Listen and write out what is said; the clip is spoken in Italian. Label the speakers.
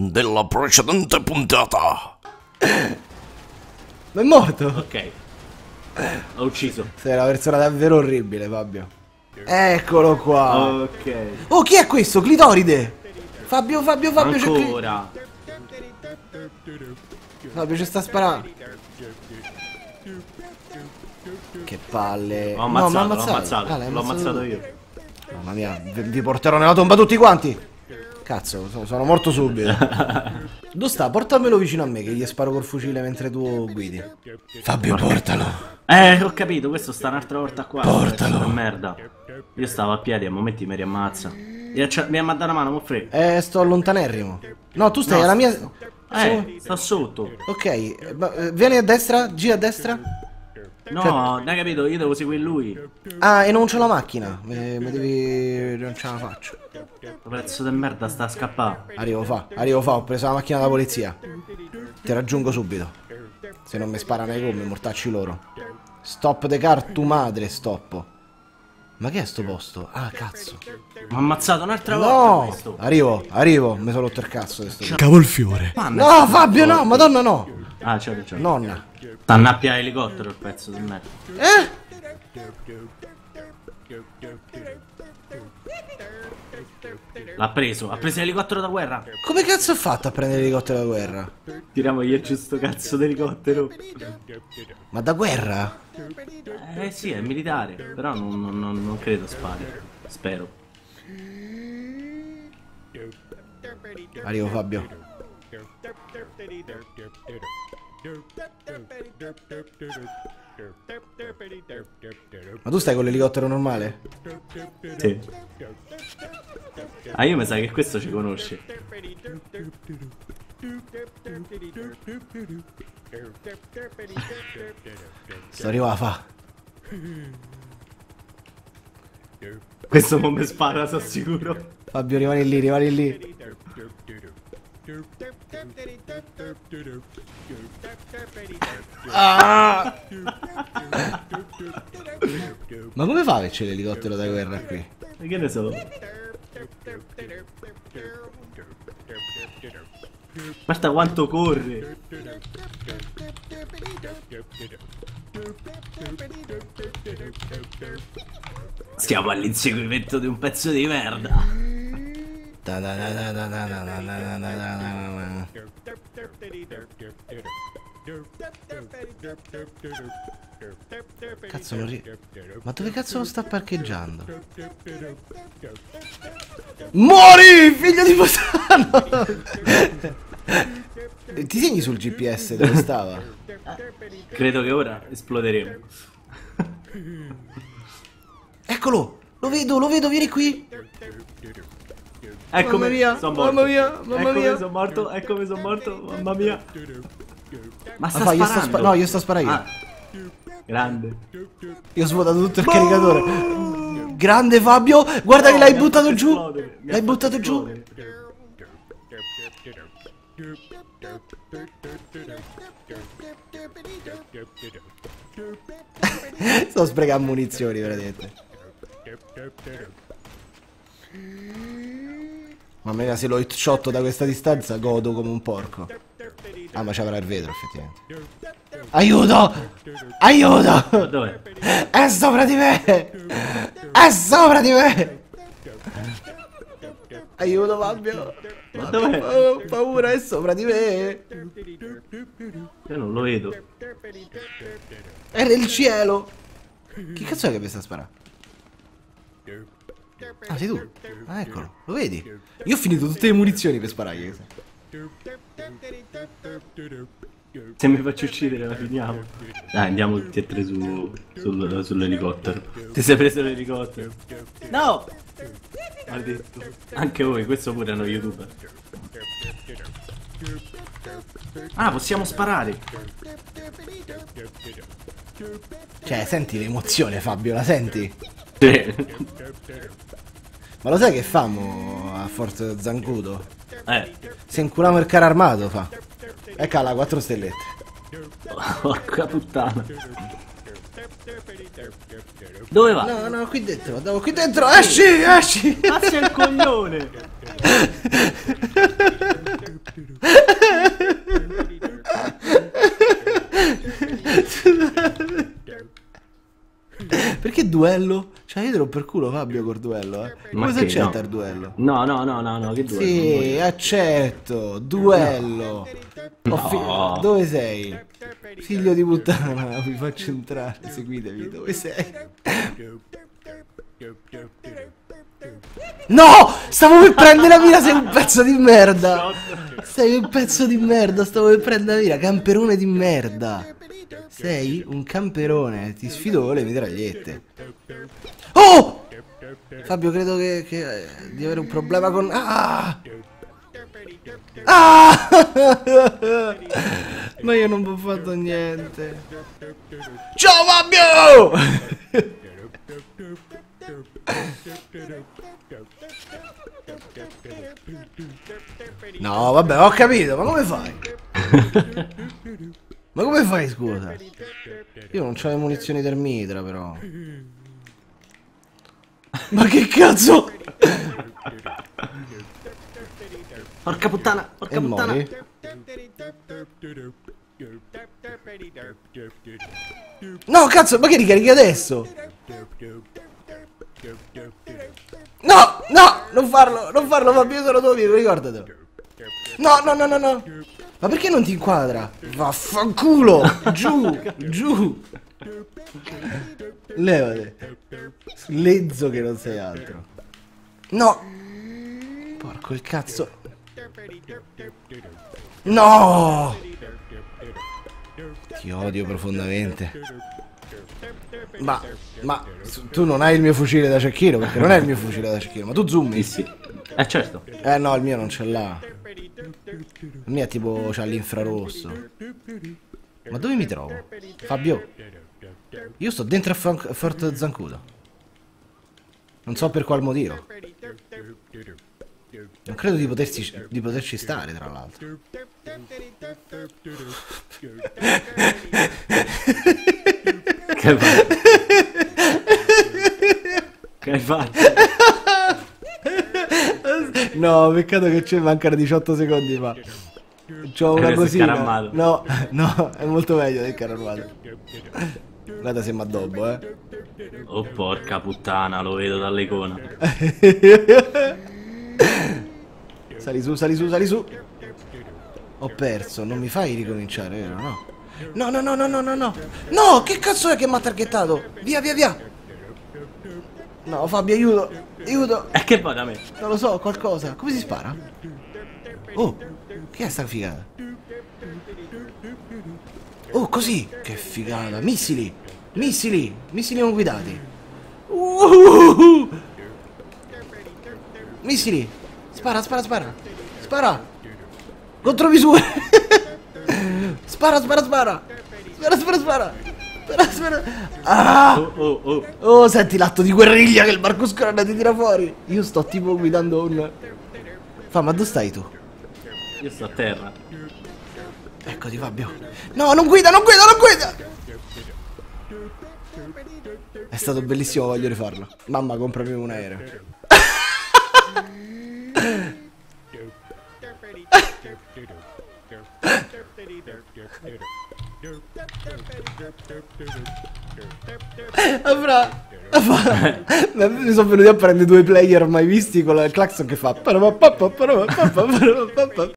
Speaker 1: della precedente puntata.
Speaker 2: Ma è morto?
Speaker 3: Ok. L'ho ucciso.
Speaker 2: Sei una persona davvero orribile, Fabio. Eccolo qua.
Speaker 3: Ok.
Speaker 2: Oh, chi è questo? Clitoride. Fabio,
Speaker 3: Ancora.
Speaker 2: Fabio ci sta sparando. Che palle.
Speaker 3: L'ho ammazzato,
Speaker 2: No,
Speaker 3: l'ho
Speaker 2: m'ha
Speaker 3: ammazzato.
Speaker 2: Ah, l'hai
Speaker 3: L'ho ammazzato
Speaker 2: tu.
Speaker 3: io.
Speaker 2: Mamma mia, vi porterò nella tomba tutti quanti. Cazzo, sono morto subito. Dove sta? Portamelo vicino a me che gli sparo col fucile mentre tu guidi. Fabio, portalo.
Speaker 3: Ho capito, questo sta un'altra volta qua.
Speaker 2: Portalo.
Speaker 3: Che merda. Io stavo a piedi, a momenti mi riammazza. Mi ha dato una mano, mo frega.
Speaker 2: Sto allontanerrimo. No, tu stai
Speaker 3: No,
Speaker 2: alla mia...
Speaker 3: sta sotto.
Speaker 2: Ok, vieni a destra, gira a destra.
Speaker 3: No,
Speaker 2: Cioè-
Speaker 3: non hai capito, io devo seguire lui.
Speaker 2: Ah, e non c'ho la macchina. Mi devi... non ce la faccio.
Speaker 3: Pezzo di merda sta a scappare.
Speaker 2: Arrivo fa, ho preso la macchina da polizia. Ti raggiungo subito. Se non mi sparano i gomme, mortacci loro. Stop the car, tu madre, stoppo. Ma che è sto posto? Ah, cazzo.
Speaker 3: Mi ha ammazzato un'altra volta
Speaker 2: No!
Speaker 3: questo.
Speaker 2: Arrivo, mi sono rotto il cazzo di sto.
Speaker 1: Cavolfiore.
Speaker 2: No, Fabio, no, madonna no.
Speaker 3: Ah, c'è.
Speaker 2: Nonna.
Speaker 3: Sta a nappia elicottero il pezzo di merda. L'ha preso, ha preso l'elicottero da guerra.
Speaker 2: Come cazzo ho fatto a prendere l'elicottero da guerra?
Speaker 3: Tiramogli giù sto cazzo di elicottero.
Speaker 2: Ma da guerra?
Speaker 3: Sì, è militare, però non credo spari. Spero.
Speaker 2: Arrivo, Fabio. Ma tu stai con l'elicottero normale?
Speaker 3: Sì. Ah, io mi sa che questo ci conosce.
Speaker 2: Sto arrivando, fa.
Speaker 3: Questo non mi spara, sono sicuro.
Speaker 2: Fabio, rimani lì. Ah! Ma come fa che c'è l'elicottero da guerra qui?
Speaker 3: Ma che ne so? Guarda quanto corre. Stiamo all'inseguimento di un pezzo di merda.
Speaker 2: Cazzo, ma dove cazzo lo sta parcheggiando? Muori, figlio di puttana! Ti segni sul GPS dove stava?
Speaker 3: Credo che ora esploderemo.
Speaker 2: Eccolo! Lo vedo, vieni qui!
Speaker 3: Eccomi,
Speaker 2: Mamma mia,
Speaker 3: sono morto.
Speaker 2: mamma mia.
Speaker 3: Eccomi, sono morto, mamma mia. Ma sta
Speaker 2: Ah,
Speaker 3: sparando.
Speaker 2: no, io sto sparando io.
Speaker 3: Ah, grande.
Speaker 2: Io ho svuotato tutto il caricatore. Grande Fabio, guarda che l'hai buttato giù. L'hai buttato giù. Sto sprecando munizioni, veramente. Mamma mia, se lo hitshotto da questa distanza godo come un porco. Ah, ma c'avrà il vetro, effettivamente. Aiuto! Aiuto!
Speaker 3: Dov'è?
Speaker 2: È sopra di me! È sopra di me! Aiuto, Fabio!
Speaker 3: Ma dov'è?
Speaker 2: Ho paura, è sopra di me!
Speaker 3: Io non lo vedo.
Speaker 2: È nel cielo! Chi cazzo è che mi sta sparando? Ah, sei tu? Ah, eccolo, lo vedi? Io ho finito tutte le munizioni per sparargli.
Speaker 3: Se mi faccio uccidere la finiamo. Dai, andiamo tutti e tre sull'elicottero. Ti sei preso l'elicottero? No! Maledetto. Anche voi, questo pure è uno youtuber. Ah, possiamo sparare.
Speaker 2: Cioè, senti l'emozione, Fabio, la senti?
Speaker 3: Sì.
Speaker 2: Ma lo sai che famo a Forte Zancudo?
Speaker 3: Eh.
Speaker 2: Se incuriamo il carro armato, fa. Eccola, 4 stellette.
Speaker 3: Porca puttana. Dove va?
Speaker 2: No, no, qui dentro, andavo qui dentro, esci, esci!
Speaker 3: Cazzo è il coglione!
Speaker 2: Perché duello? Cioè io te l'ho per culo Fabio col duello, eh.
Speaker 3: Ma
Speaker 2: Come si
Speaker 3: che,
Speaker 2: accetta
Speaker 3: no?
Speaker 2: il duello?
Speaker 3: No, no, no, no, no, che duello?
Speaker 2: Sì, accetto, duello.
Speaker 3: No.
Speaker 2: Dove sei? Figlio di puttana, vi faccio entrare, seguitemi, dove sei? No! Stavo per prendere la mira, sei un pezzo di merda! Sei un pezzo di merda, stavo per prendere la mira, camperone di merda! Sei un camperone, ti sfido con le mitragliette. Oh! Fabio, credo che di avere un problema con... Ah! Ah! Ma io non ho fatto niente. Ciao Fabio! No, vabbè, ho capito, ma come fai? Ma come fai, scusa? Io non c'ho le munizioni del mitra, però. Ma che cazzo?
Speaker 3: Porca puttana,
Speaker 2: E
Speaker 3: porca puttana.
Speaker 2: muori? No, cazzo, ma che ricarichi adesso? No, no, non farlo, Fabio, io sono tuo amico, ricordatelo. No, no, no, no, no. Ma perché non ti inquadra? Vaffanculo, giù, giù. Levate. Lezzo che non sei altro. No. Porco il cazzo. No. Ti odio profondamente. Ma tu non hai il mio fucile da cecchino, perché non è il mio fucile da cecchino, ma tu zoomi?
Speaker 3: Sì. Certo.
Speaker 2: No, il mio non ce l'ha. Il mio è tipo c'ha l'infrarosso. Ma dove mi trovo? Fabio, io sto dentro a Fort Zancudo. Non so per qual motivo. Non credo di poterci stare, tra l'altro.
Speaker 3: Che hai fatto? Che hai fatto?
Speaker 2: No, peccato che ci mancano 18 secondi fa. C'ho una
Speaker 3: Adesso è
Speaker 2: cosina.
Speaker 3: scarammato.
Speaker 2: No, no, è molto meglio del carro armato. Guarda se m'addobbo, eh.
Speaker 3: Oh porca puttana, lo vedo dall'icona.
Speaker 2: Sali su, sali su, sali su. Ho perso, non mi fai ricominciare, vero? No. No, no, no, no, no, no, no. No, che cazzo è che mi ha targettato? Via, via, via. No, Fabio, aiuto. Aiuto.
Speaker 3: E che va da me?
Speaker 2: Non lo so, qualcosa. Come si spara? Oh, che è sta figata? Oh, così. Che figata. Missili. Missili. Missili non guidati. Missili. Spara, spara, spara. Spara. Contromisure. Spara, spara, spara. Spara, spara, spara. Spara, spara. Ah. Oh, senti l'atto di guerriglia che il Marco Scronna ti tira fuori. Io sto tipo guidando un... ma dove stai tu?
Speaker 3: Io sto a terra.
Speaker 2: Eccoti Fabio. No, non guida, non guida, non guida. È stato bellissimo, voglio rifarlo. Mamma, comprami un aereo. Mi sono venuti a prendere due player mai visti con il clacson che fa